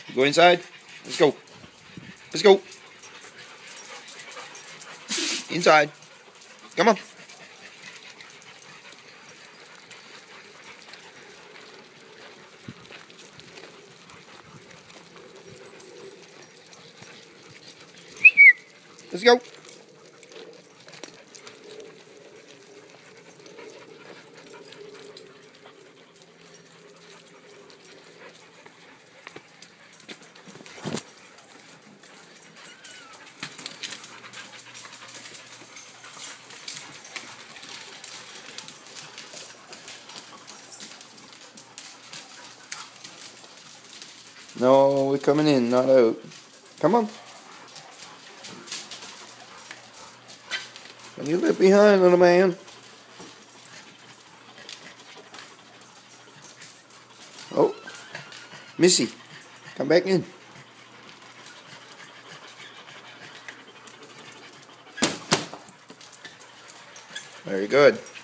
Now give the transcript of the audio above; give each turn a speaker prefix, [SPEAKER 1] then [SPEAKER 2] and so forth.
[SPEAKER 1] Go inside. Let's go. Let's go. Inside. Come on. Let's go. No, we're coming in, not out. Come on. Can you get behind, little man? Oh, Missy, come back in. Very good.